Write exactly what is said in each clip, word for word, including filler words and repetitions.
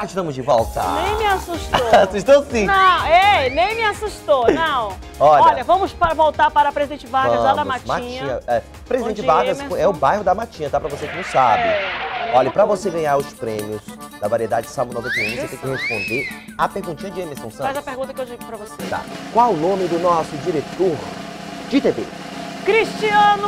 estamos de volta. Nem me assustou. Assustou sim. Não, ei, nem me assustou, não. Olha, Olha vamos para voltar para Presidente Vargas, vamos, lá da Matinha. Matinha é, Presidente onde Vargas Emerson... é o bairro da Matinha, tá? Pra você que não sabe. É, Olha, pra você ganhar os prêmios da variedade Salmo noventa e um, você tem que responder a perguntinha de Emerson Santos. Faz a pergunta que eu digo pra você. Tá. Qual o nome do nosso diretor de T V? Cristiano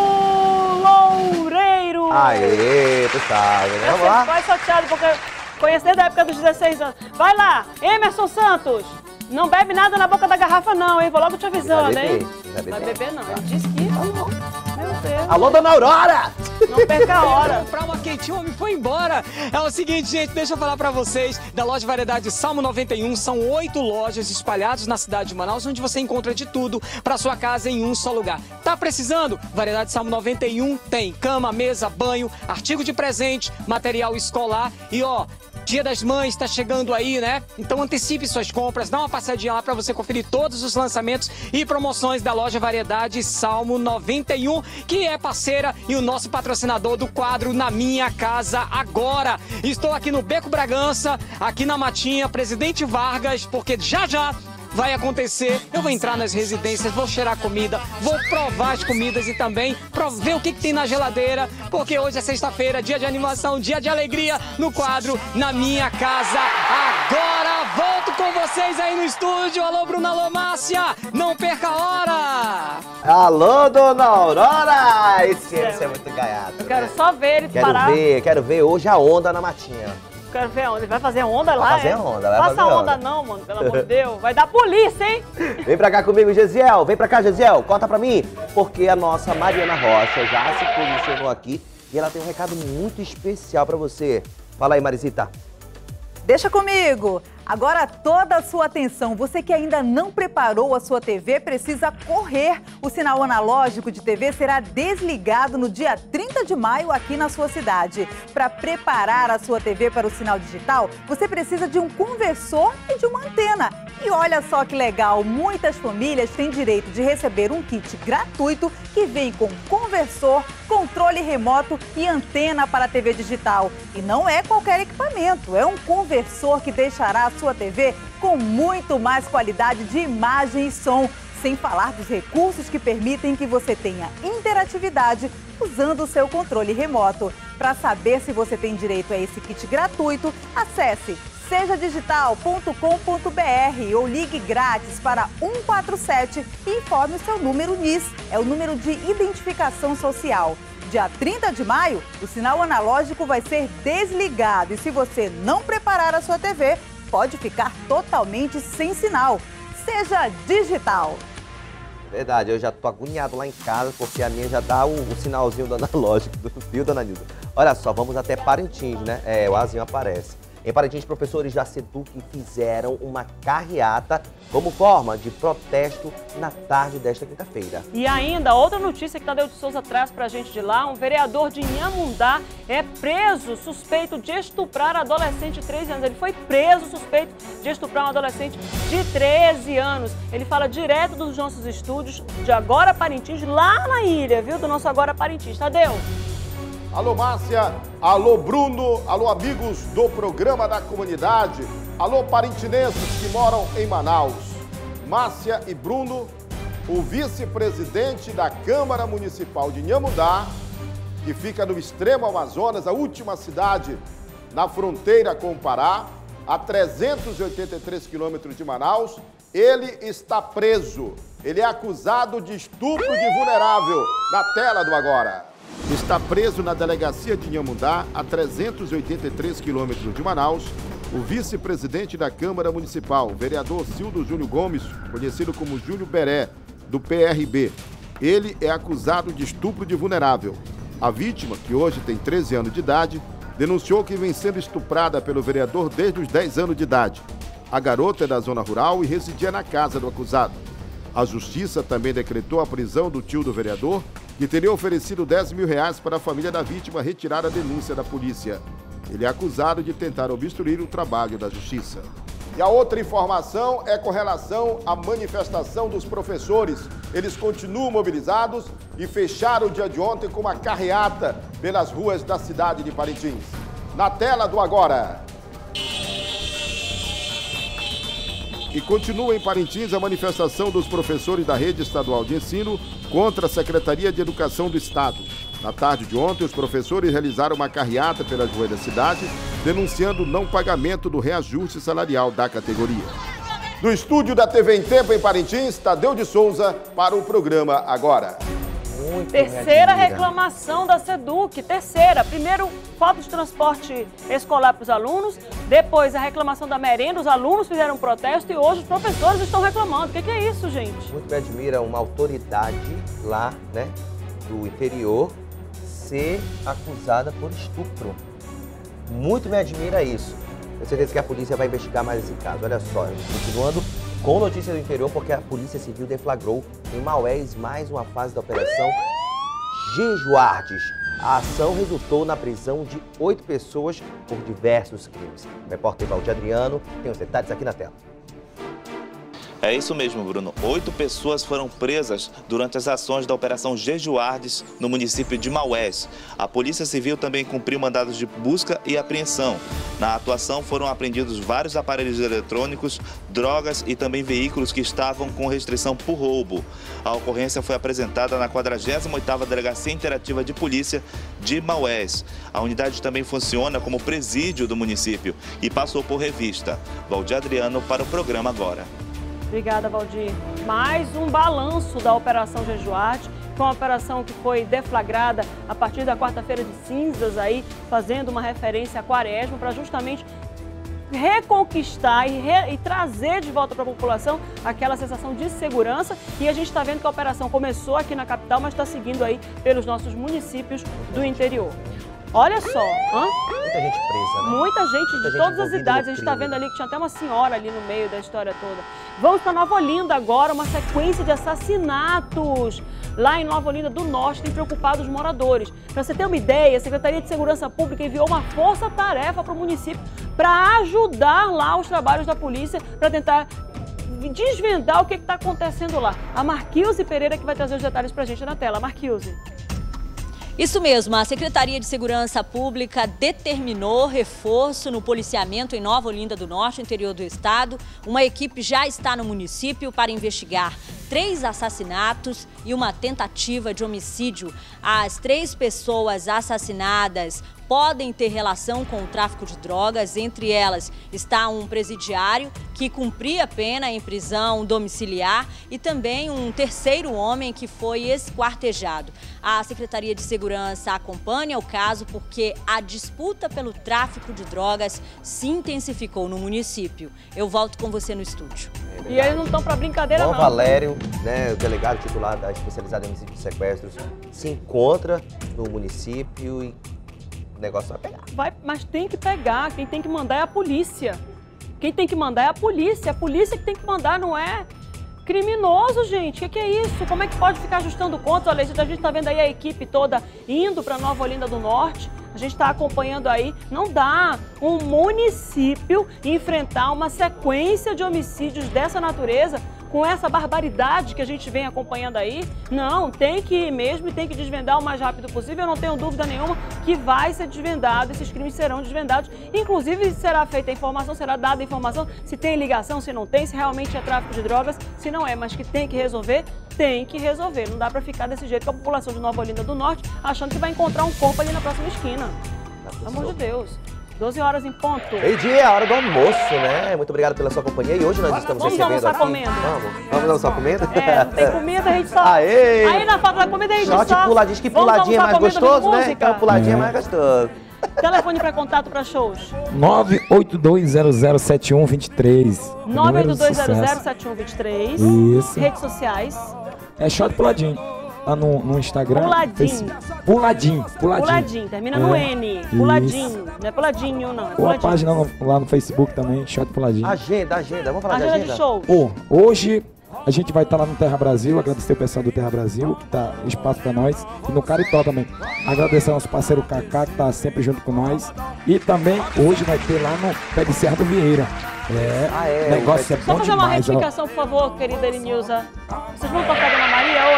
Loureiro. Aê, tu sabe, né? Vamos lá? Vai sorteado, porque conheci desde a época dos dezesseis anos. Vai lá, Emerson Santos. Não bebe nada na boca da garrafa não, hein? Vou logo te avisando, Vai beber, hein? vai beber. Vai beber não, ele disse que... Meu Deus. Alô, dona Aurora! Não perca a hora. Comprar uma quentinha, o homem foi embora. É o seguinte, gente, deixa eu falar pra vocês da loja Variedade Salmo noventa e um. São oito lojas espalhadas na cidade de Manaus, onde você encontra de tudo pra sua casa em um só lugar. Tá precisando? Variedade Salmo noventa e um tem cama, mesa, banho, artigo de presente, material escolar e ó... Dia das Mães está chegando aí, né? Então antecipe suas compras, dá uma passadinha lá para você conferir todos os lançamentos e promoções da loja Variedade Salmo noventa e um, que é parceira e o nosso patrocinador do quadro Na Minha Casa Agora. Estou aqui no Beco Bragança, aqui na Matinha, Presidente Vargas, porque já já vai acontecer. Eu vou entrar nas residências, vou cheirar comida, vou provar as comidas e também ver o que, que tem na geladeira, porque hoje é sexta-feira, dia de animação, dia de alegria no quadro Na Minha Casa Agora. Volto com vocês aí no estúdio. Alô, Bruna, alô, Márcia. Não perca a hora. Alô, dona Aurora! Esse é, é muito gaiato. Eu quero né? só ver ele Quero parar. ver, quero ver hoje a onda na Matinha. Quero ver onde. Ele vai fazer onda lá, Vai fazer é? onda, vai Faça fazer onda onda. não, mano, pelo amor de Deus. Vai dar polícia, hein? Vem pra cá comigo, Gesiel. Vem pra cá, Gesiel. Conta pra mim. Porque a nossa Mariana Rocha já se posicionou aqui e ela tem um recado muito especial pra você. Fala aí, Marisita. Deixa comigo! Agora toda a sua atenção, você que ainda não preparou a sua T V precisa correr. O sinal analógico de T V será desligado no dia trinta de maio aqui na sua cidade. Para preparar a sua T V para o sinal digital, você precisa de um conversor e de uma antena. E olha só que legal, muitas famílias têm direito de receber um kit gratuito que vem com conversor, controle remoto e antena para a T V digital. E não é qualquer equipamento, é um conversor que deixará a sua T V com muito mais qualidade de imagem e som, sem falar dos recursos que permitem que você tenha interatividade usando o seu controle remoto. Para saber se você tem direito a esse kit gratuito, acesse seja digital ponto com ponto br ou ligue grátis para um quatro sete e informe o seu número N I S, é o número de identificação social. Dia trinta de maio, o sinal analógico vai ser desligado e se você não preparar a sua T V, pode ficar totalmente sem sinal. Seja digital. Verdade, eu já tô agoniado lá em casa porque a minha já dá o, o sinalzinho do analógico do fio, dona Nilda. Olha só, vamos até Parintins, né? É, o azinho aparece. Em Parintins, professores da SEDUC fizeram uma carreata como forma de protesto na tarde desta quinta-feira. E ainda, outra notícia que Tadeu de Souza traz pra gente de lá, um vereador de Inhamundá é preso suspeito de estuprar adolescente de treze anos. Ele foi preso suspeito de estuprar um adolescente de treze anos. Ele fala direto dos nossos estúdios de Agora Parintins, lá na ilha, viu? Do nosso Agora Parintins. Tadeu. Alô, Márcia. Alô, Bruno. Alô, amigos do programa da comunidade. Alô, parintinenses que moram em Manaus. Márcia e Bruno, o vice-presidente da Câmara Municipal de Inhamundá, que fica no extremo Amazonas, a última cidade na fronteira com o Pará, a trezentos e oitenta e três quilômetros de Manaus, ele está preso. Ele é acusado de estupro de vulnerável. Na tela do Agora. Está preso na delegacia de Inhamundá, a trezentos e oitenta e três quilômetros de Manaus, o vice-presidente da Câmara Municipal, vereador Cildo Júlio Gomes, conhecido como Júlio Beré, do P R B. Ele é acusado de estupro de vulnerável. A vítima, que hoje tem treze anos de idade, denunciou que vem sendo estuprada pelo vereador desde os dez anos de idade. A garota é da zona rural e residia na casa do acusado. A justiça também decretou a prisão do tio do vereador, que teria oferecido dez mil reais para a família da vítima retirar a denúncia da polícia. Ele é acusado de tentar obstruir o trabalho da justiça. E a outra informação é com relação à manifestação dos professores. Eles continuam mobilizados e fecharam o dia de ontem com uma carreata pelas ruas da cidade de Parintins. Na tela do Agora. E continua em Parintins a manifestação dos professores da Rede Estadual de Ensino contra a Secretaria de Educação do Estado. Na tarde de ontem, os professores realizaram uma carreata pelas ruas da cidade, denunciando o não pagamento do reajuste salarial da categoria. Do estúdio da T V em Tempo em Parintins, Tadeu de Souza para o programa Agora. Muito terceira reclamação da SEDUC, terceira. Primeiro, falta de transporte escolar para os alunos, depois a reclamação da merenda, os alunos fizeram um protesto e hoje os professores estão reclamando. O que, que é isso, gente? Muito me admira uma autoridade lá, né, do interior ser acusada por estupro. Muito me admira isso. Tenho certeza que a polícia vai investigar mais esse caso. Olha só, continuando com notícia do interior, porque a Polícia Civil deflagrou em Maués mais uma fase da Operação Jejuardes. A ação resultou na prisão de oito pessoas por diversos crimes. O repórter Valdir Adriano tem os detalhes aqui na tela. É isso mesmo, Bruno. Oito pessoas foram presas durante as ações da Operação Jejuardes no município de Maués. A Polícia Civil também cumpriu mandados de busca e apreensão. Na atuação foram apreendidos vários aparelhos eletrônicos, drogas e também veículos que estavam com restrição por roubo. A ocorrência foi apresentada na quadragésima oitava Delegacia Interativa de Polícia de Maués. A unidade também funciona como presídio do município e passou por revista. Valdir Adriano para o programa Agora. Obrigada, Valdir. Mais um balanço da Operação Jejuardes, foi uma operação que foi deflagrada a partir da quarta-feira de cinzas, aí, fazendo uma referência à Quaresma, para justamente reconquistar e, re, e trazer de volta para a população aquela sensação de segurança. E a gente está vendo que a operação começou aqui na capital, mas está seguindo aí pelos nossos municípios do interior. Olha só, hã? Muita gente presa, né? Muita gente Muita de gente todas as idades. A gente está vendo ali que tinha até uma senhora ali no meio da história toda. Vamos para Nova Olinda agora, uma sequência de assassinatos. Lá em Nova Olinda do Norte tem preocupado os moradores. Para você ter uma ideia, a Secretaria de Segurança Pública enviou uma força-tarefa para o município para ajudar lá os trabalhos da polícia, para tentar desvendar o que está acontecendo lá. A Marquilze Pereira que vai trazer os detalhes para a gente na tela. Marquilze. Isso mesmo, a Secretaria de Segurança Pública determinou reforço no policiamento em Nova Olinda do Norte, interior do estado. Uma equipe já está no município para investigar três assassinatos e uma tentativa de homicídio. As três pessoas assassinadas podem ter relação com o tráfico de drogas. Entre elas está um presidiário que cumpria pena em prisão domiciliar e também um terceiro homem que foi esquartejado. A Secretaria de Segurança acompanha o caso porque a disputa pelo tráfico de drogas se intensificou no município. Eu volto com você no estúdio. É e eles não estão para brincadeira João não. Valério, né, o delegado titular da especializada em homicídio e sequestros, se encontra no município e o negócio vai pegar. Vai, mas tem que pegar, quem tem que mandar é a polícia. Quem tem que mandar é a polícia, a polícia que tem que mandar, não é criminoso, gente. O que, que é isso? Como é que pode ficar ajustando contas? Olha, a gente está vendo aí a equipe toda indo para Nova Olinda do Norte. A gente está acompanhando aí. Não dá um município enfrentar uma sequência de homicídios dessa natureza com essa barbaridade que a gente vem acompanhando aí. Não, tem que ir mesmo e tem que desvendar o mais rápido possível. Eu não tenho dúvida nenhuma que vai ser desvendado, esses crimes serão desvendados. Inclusive, será feita a informação, será dada a informação se tem ligação, se não tem, se realmente é tráfico de drogas, se não é, mas que tem que resolver, tem que resolver. Não dá para ficar desse jeito com a população de Nova Olinda do Norte achando que vai encontrar um corpo ali na próxima esquina. Pelo amor de Deus. doze horas em ponto. Meio-dia, a hora do almoço, né? Muito obrigado pela sua companhia. E hoje nós estamos vamos recebendo aqui... Comendo. Vamos, vamos almoçar comendo? É, não tem comida, a gente só... Aê! Aí na falta da comida a gente Shot só... puladinho, diz que puladinho é mais gostoso, né? Então puladinho é mais gostoso. Telefone para contato para shows. nove oito dois zero zero sete um dois três. nove oito dois zero zero sete um dois três. Isso. Redes sociais. É Shot Puladinho. Lá no, no Instagram. Puladinho. Facebook. Puladinho. Puladinho. Puladinho. Termina é. no N. Puladinho. Isso. Não é puladinho, não. É Ou a página no, lá no Facebook também, Shot Puladinho. Agenda, agenda. Vamos falar agenda de agenda? de shows. Oh, hoje a gente vai estar lá no Terra Brasil, agradecer o pessoal do Terra Brasil, que tá espaço para nós, e no Caritó também. Agradecer ao nosso parceiro Kaká, que tá sempre junto com nós. E também hoje vai ter lá no Pé de Serra do Vieira. É, ah, é o negócio é bom Só fazer demais. uma retificação, ó. Por favor, querida Elenilza. Vocês vão tocar Dona Maria hoje? Não, não é isso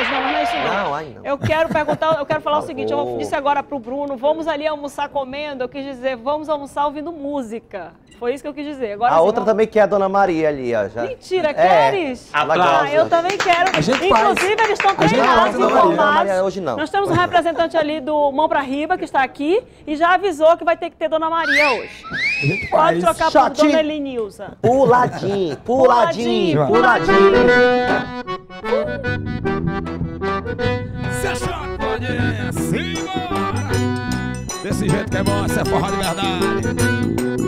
isso não. Não, ai, não. Eu quero perguntar, eu quero falar o Por seguinte, favor. eu disse agora pro Bruno, vamos ali almoçar comendo, eu quis dizer, vamos almoçar ouvindo música. Foi isso que eu quis dizer. Agora, A assim, outra vamos... também quer a Dona Maria ali, ó. Já... Mentira, É, queres? ela Ah, gosta. eu também quero. A gente Inclusive, faz. eles estão A gente treinados, faz, Dona Maria. Dona informados. Maria, hoje não. Nós temos um representante ali do Mão Pra Riba, que está aqui, e já avisou que vai ter que ter Dona Maria hoje. A gente Pode faz. trocar por Shot. Dona Elinilza. Puladinho, puladinho, Puladinho, puladinho. Cê chacode, simbora! Desse jeito que é bom, essa é forró de verdade.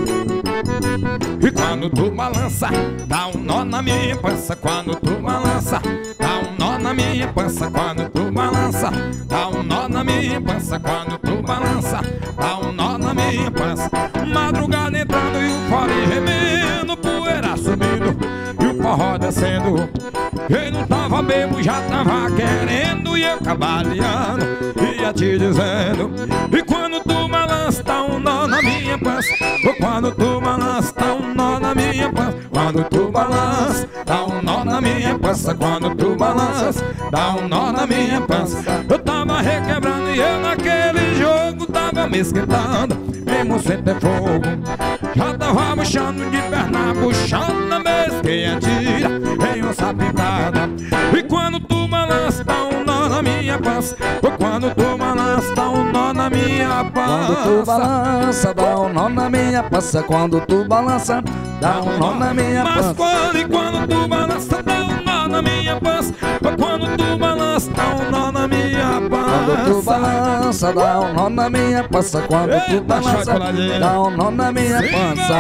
E quando tu balança, dá um nó na minha pança. Quando tu balança, dá um nó na minha pança. Quando tu balança, dá um nó na minha pança. Quando tu balança, dá um nó na minha pança. Madrugada entrando e o fole gemendo, poeira subindo e o forró descendo. Quem não tava bebo já tava querendo, e eu cavaleando ia te dizendo. E quando tu balança, dá um nó na minha pança. Ou quando tu balança, dá um nó na minha pança. Quando tu balança, dá um nó na minha pança. Quando tu balança, dá um nó na minha pança. Eu tava requebrando e eu naquele jogo tava me esquentando, mesmo sem ter fogo. Já tava murchando de perna, puxando na mesquinha tira em onça pintada. E quando tu balança, dá um nó na minha pança. Ou quando tu balança, dá um nó na minha pança. Quando tu balança, dá um nó na minha pança. Quando tu balança, dá um nó na minha Mas pança. quando e quando tu balança, dá um nó na minha pança. Ou quando tu balança, dá um nó na minha pança. Quando tu balança, dá um nó na minha pança. Quando tu Eita, balança, chocoladinha. dá um nó na minha pança.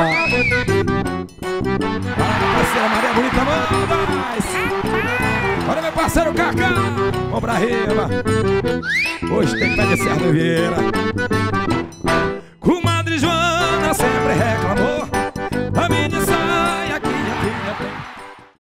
Parceira Maria Bonita, manda mais. Olha meu parceiro Cacá, vamos pra riba. Hoje tem pé de Cerdo Vieira. Comadre Joana sempre reclama.